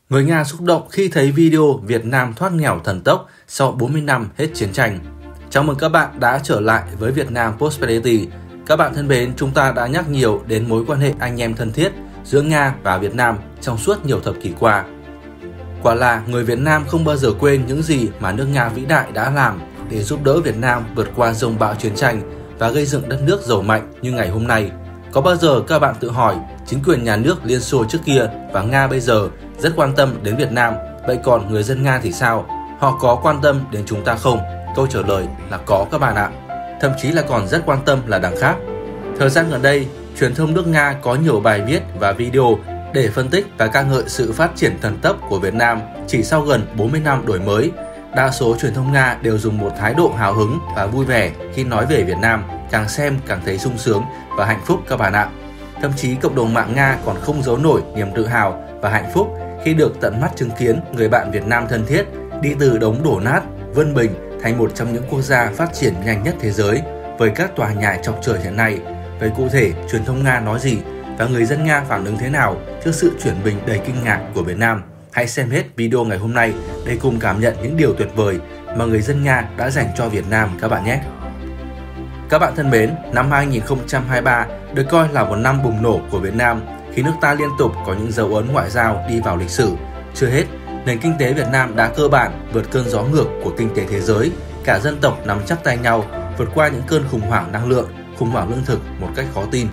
Người Nga xúc động khi thấy video Việt Nam thoát nghèo thần tốc sau 40 năm hết chiến tranh. Chào mừng các bạn đã trở lại với Việt Nam Prosperity. Các bạn thân mến, chúng ta đã nhắc nhiều đến mối quan hệ anh em thân thiết giữa Nga và Việt Nam trong suốt nhiều thập kỷ qua. Quả là người Việt Nam không bao giờ quên những gì mà nước Nga vĩ đại đã làm để giúp đỡ Việt Nam vượt qua dông bão chiến tranh và gây dựng đất nước giàu mạnh như ngày hôm nay. Có bao giờ các bạn tự hỏi chính quyền nhà nước Liên Xô trước kia và Nga bây giờ rất quan tâm đến Việt Nam, vậy còn người dân Nga thì sao? Họ có quan tâm đến chúng ta không? Câu trả lời là có các bạn ạ. Thậm chí là còn rất quan tâm là đằng khác. Thời gian gần đây, truyền thông nước Nga có nhiều bài viết và video để phân tích và ca ngợi sự phát triển thần tốc của Việt Nam chỉ sau gần 40 năm đổi mới. Đa số truyền thông Nga đều dùng một thái độ hào hứng và vui vẻ khi nói về Việt Nam, càng xem càng thấy sung sướng và hạnh phúc các bạn ạ. Thậm chí cộng đồng mạng Nga còn không giấu nổi niềm tự hào và hạnh phúc khi được tận mắt chứng kiến người bạn Việt Nam thân thiết đi từ đống đổ nát, vươn mình thành một trong những quốc gia phát triển nhanh nhất thế giới với các tòa nhà chọc trời hiện nay. Vậy cụ thể, truyền thông Nga nói gì và người dân Nga phản ứng thế nào trước sự chuyển mình đầy kinh ngạc của Việt Nam? Hãy xem hết video ngày hôm nay để cùng cảm nhận những điều tuyệt vời mà người dân Nga đã dành cho Việt Nam các bạn nhé! Các bạn thân mến, năm 2023 được coi là một năm bùng nổ của Việt Nam khi nước ta liên tục có những dấu ấn ngoại giao đi vào lịch sử. Chưa hết, nền kinh tế Việt Nam đã cơ bản vượt cơn gió ngược của kinh tế thế giới. Cả dân tộc nắm chắc tay nhau vượt qua những cơn khủng hoảng năng lượng, khủng hoảng lương thực một cách khó tin.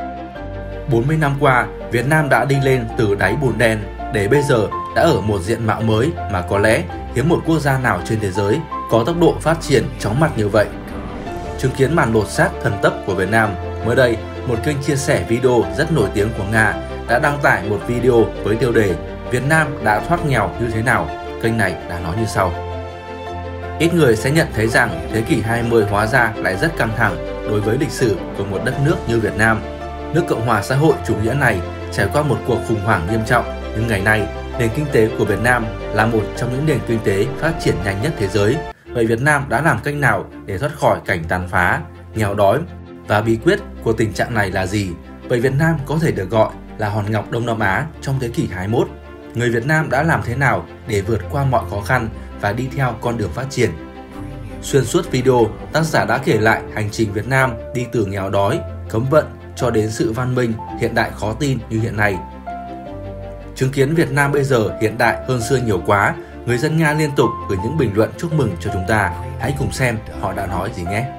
40 năm qua, Việt Nam đã đi lên từ đáy bùn đen để bây giờ đã ở một diện mạo mới mà có lẽ hiếm một quốc gia nào trên thế giới có tốc độ phát triển chóng mặt như vậy. Chứng kiến màn lột xác thần tốc của Việt Nam, mới đây, một kênh chia sẻ video rất nổi tiếng của Nga đã đăng tải một video với tiêu đề Việt Nam đã thoát nghèo như thế nào. Kênh này đã nói như sau. Ít người sẽ nhận thấy rằng thế kỷ 20 hóa ra lại rất căng thẳng đối với lịch sử của một đất nước như Việt Nam. Nước Cộng hòa xã hội chủ nghĩa này trải qua một cuộc khủng hoảng nghiêm trọng, nhưng ngày nay, nền kinh tế của Việt Nam là một trong những nền kinh tế phát triển nhanh nhất thế giới. Vậy Việt Nam đã làm cách nào để thoát khỏi cảnh tàn phá, nghèo đói và bí quyết của tình trạng này là gì? Vậy Việt Nam có thể được gọi là hòn ngọc Đông Nam Á trong thế kỷ 21. Người Việt Nam đã làm thế nào để vượt qua mọi khó khăn và đi theo con đường phát triển? Xuyên suốt video, tác giả đã kể lại hành trình Việt Nam đi từ nghèo đói, cấm vận cho đến sự văn minh hiện đại khó tin như hiện nay. Chứng kiến Việt Nam bây giờ hiện đại hơn xưa nhiều quá, người dân Nga liên tục gửi những bình luận chúc mừng cho chúng ta. Hãy cùng xem họ đã nói gì nhé.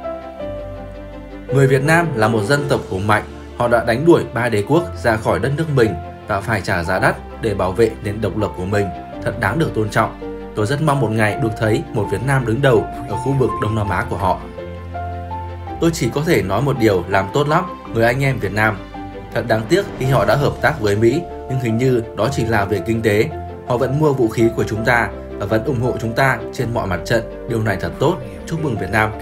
Người Việt Nam là một dân tộc hùng mạnh. Họ đã đánh đuổi 3 đế quốc ra khỏi đất nước mình và phải trả giá đắt để bảo vệ nền độc lập của mình. Thật đáng được tôn trọng. Tôi rất mong một ngày được thấy một Việt Nam đứng đầu ở khu vực Đông Nam Á của họ. Tôi chỉ có thể nói một điều làm tốt lắm, người anh em Việt Nam. Thật đáng tiếc khi họ đã hợp tác với Mỹ, nhưng hình như đó chỉ là về kinh tế. Họ vẫn mua vũ khí của chúng ta và vẫn ủng hộ chúng ta trên mọi mặt trận. Điều này thật tốt. Chúc mừng Việt Nam.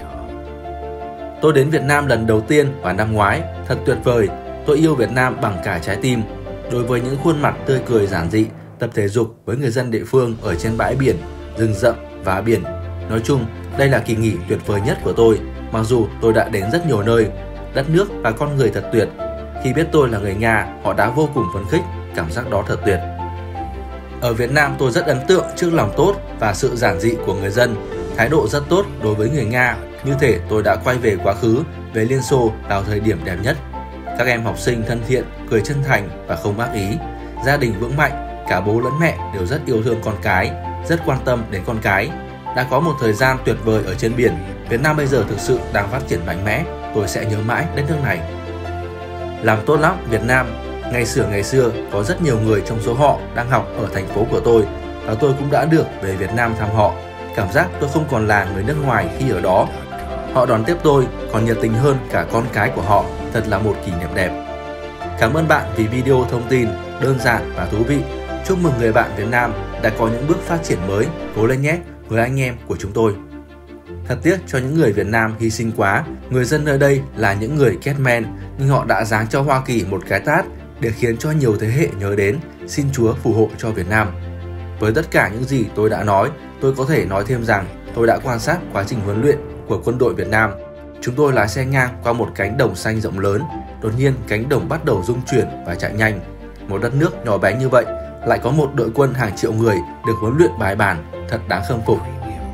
Tôi đến Việt Nam lần đầu tiên vào năm ngoái. Thật tuyệt vời. Tôi yêu Việt Nam bằng cả trái tim. Đối với những khuôn mặt tươi cười giản dị, tập thể dục với người dân địa phương ở trên bãi biển, rừng rậm và biển. Nói chung, đây là kỳ nghỉ tuyệt vời nhất của tôi. Mặc dù tôi đã đến rất nhiều nơi, đất nước và con người thật tuyệt. Khi biết tôi là người Nga, họ đã vô cùng phấn khích. Cảm giác đó thật tuyệt. Ở Việt Nam tôi rất ấn tượng trước lòng tốt và sự giản dị của người dân, thái độ rất tốt đối với người Nga, như thể tôi đã quay về quá khứ, về Liên Xô vào thời điểm đẹp nhất. Các em học sinh thân thiện, cười chân thành và không ác ý, gia đình vững mạnh, cả bố lẫn mẹ đều rất yêu thương con cái, rất quan tâm đến con cái. Đã có một thời gian tuyệt vời ở trên biển, Việt Nam bây giờ thực sự đang phát triển mạnh mẽ, tôi sẽ nhớ mãi đất nước này. Làm tốt lắm Việt Nam. Ngày xưa có rất nhiều người trong số họ đang học ở thành phố của tôi và tôi cũng đã được về Việt Nam thăm họ. Cảm giác tôi không còn là người nước ngoài khi ở đó. Họ đón tiếp tôi còn nhiệt tình hơn cả con cái của họ. Thật là một kỷ niệm đẹp. Cảm ơn bạn vì video thông tin đơn giản và thú vị. Chúc mừng người bạn Việt Nam đã có những bước phát triển mới. Cố lên nhé, người anh em của chúng tôi. Thật tiếc cho những người Việt Nam hy sinh quá. Người dân nơi đây là những người Ketman, nhưng họ đã giáng cho Hoa Kỳ một cái tát để khiến cho nhiều thế hệ nhớ đến. Xin Chúa phù hộ cho Việt Nam. Với tất cả những gì tôi đã nói, tôi có thể nói thêm rằng tôi đã quan sát quá trình huấn luyện của quân đội Việt Nam. Chúng tôi lái xe ngang qua một cánh đồng xanh rộng lớn. Đột nhiên cánh đồng bắt đầu rung chuyển và chạy nhanh. Một đất nước nhỏ bé như vậy lại có một đội quân hàng triệu người được huấn luyện bài bản, thật đáng khâm phục.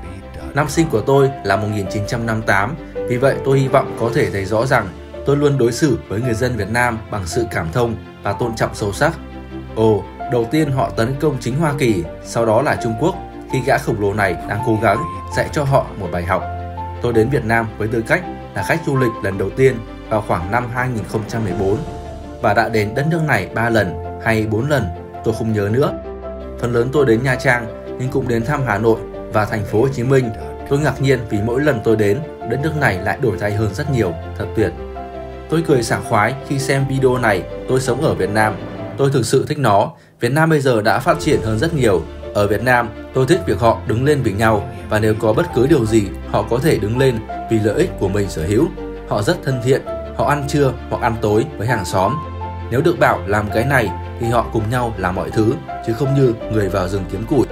Năm sinh của tôi là 1958, vì vậy tôi hy vọng có thể thấy rõ rằng tôi luôn đối xử với người dân Việt Nam bằng sự cảm thông và tôn trọng sâu sắc. Ồ, đầu tiên họ tấn công chính Hoa Kỳ, sau đó là Trung Quốc, khi gã khổng lồ này đang cố gắng dạy cho họ một bài học. Tôi đến Việt Nam với tư cách là khách du lịch lần đầu tiên vào khoảng năm 2014 và đã đến đất nước này 3 lần hay 4 lần, tôi không nhớ nữa. Phần lớn tôi đến Nha Trang nhưng cũng đến thăm Hà Nội và thành phố Hồ Chí Minh. Tôi ngạc nhiên vì mỗi lần tôi đến, đất nước này lại đổi thay hơn rất nhiều, thật tuyệt. Tôi cười sảng khoái khi xem video này. Tôi sống ở Việt Nam, tôi thực sự thích nó. Việt Nam bây giờ đã phát triển hơn rất nhiều. Ở Việt Nam, tôi thích việc họ đứng lên vì nhau, và nếu có bất cứ điều gì, họ có thể đứng lên vì lợi ích của mình sở hữu. Họ rất thân thiện, họ ăn trưa hoặc ăn tối với hàng xóm. Nếu được bảo làm cái này thì họ cùng nhau làm mọi thứ, chứ không như người vào rừng kiếm củi.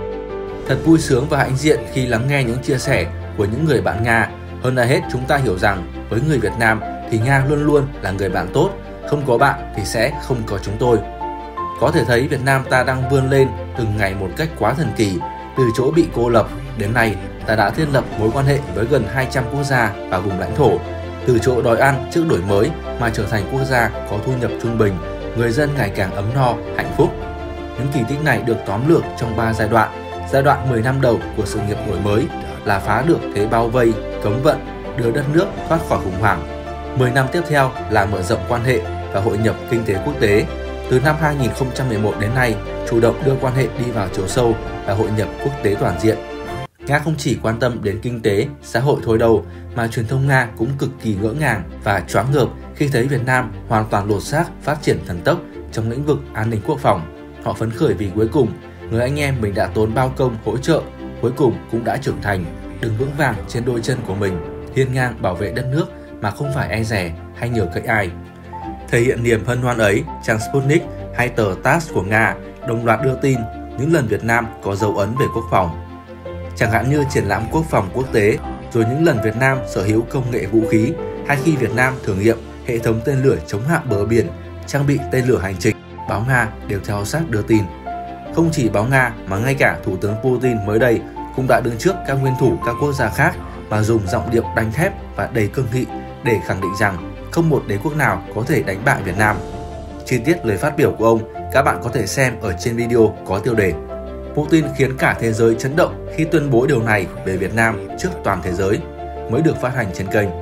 Thật vui sướng và hãnh diện khi lắng nghe những chia sẻ của những người bạn Nga. Hơn ai hết, chúng ta hiểu rằng với người Việt Nam thì Nga luôn luôn là người bạn tốt. Không có bạn thì sẽ không có chúng tôi. Có thể thấy Việt Nam ta đang vươn lên từng ngày một cách quá thần kỳ. Từ chỗ bị cô lập, đến nay ta đã thiết lập mối quan hệ với gần 200 quốc gia và vùng lãnh thổ. Từ chỗ đói ăn trước đổi mới mà trở thành quốc gia có thu nhập trung bình, người dân ngày càng ấm no, hạnh phúc. Những kỳ tích này được tóm lược trong 3 giai đoạn. Giai đoạn 10 năm đầu của sự nghiệp đổi mới là phá được thế bao vây, cấm vận, đưa đất nước thoát khỏi khủng hoảng. 10 năm tiếp theo là mở rộng quan hệ và hội nhập kinh tế quốc tế. Từ năm 2011 đến nay, chủ động đưa quan hệ đi vào chiều sâu và hội nhập quốc tế toàn diện. Nga không chỉ quan tâm đến kinh tế, xã hội thôi đâu, mà truyền thông Nga cũng cực kỳ ngỡ ngàng và choáng ngợp khi thấy Việt Nam hoàn toàn lột xác phát triển thần tốc trong lĩnh vực an ninh quốc phòng. Họ phấn khởi vì cuối cùng, người anh em mình đã tốn bao công hỗ trợ, cuối cùng cũng đã trưởng thành, đứng vững vàng trên đôi chân của mình, hiên ngang bảo vệ đất nước mà không phải e dè hay nhờ cậy ai. Thể hiện niềm hân hoan ấy, trang Sputnik hay tờ TASS của Nga đồng loạt đưa tin những lần Việt Nam có dấu ấn về quốc phòng. Chẳng hạn như triển lãm quốc phòng quốc tế, rồi những lần Việt Nam sở hữu công nghệ vũ khí, hay khi Việt Nam thử nghiệm hệ thống tên lửa chống hạm bờ biển, trang bị tên lửa hành trình, báo Nga đều theo sát đưa tin. Không chỉ báo Nga mà ngay cả Thủ tướng Putin mới đây cũng đã đứng trước các nguyên thủ các quốc gia khác và dùng giọng điệu đánh thép và đầy cương nghị để khẳng định rằng không một đế quốc nào có thể đánh bại Việt Nam. Chi tiết lời phát biểu của ông các bạn có thể xem ở trên video có tiêu đề Putin khiến cả thế giới chấn động khi tuyên bố điều này về Việt Nam trước toàn thế giới, mới được phát hành trên kênh.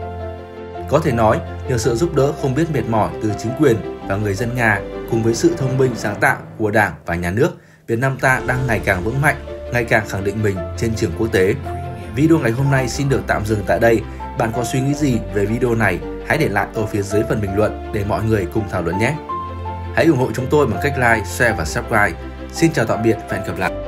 Có thể nói, nhờ sự giúp đỡ không biết mệt mỏi từ chính quyền và người dân Nga cùng với sự thông minh sáng tạo của Đảng và Nhà nước, Việt Nam ta đang ngày càng vững mạnh, ngày càng khẳng định mình trên trường quốc tế. Video ngày hôm nay xin được tạm dừng tại đây. Bạn có suy nghĩ gì về video này? Hãy để lại ở phía dưới phần bình luận để mọi người cùng thảo luận nhé! Hãy ủng hộ chúng tôi bằng cách like, share và subscribe. Xin chào tạm biệt và hẹn gặp lại!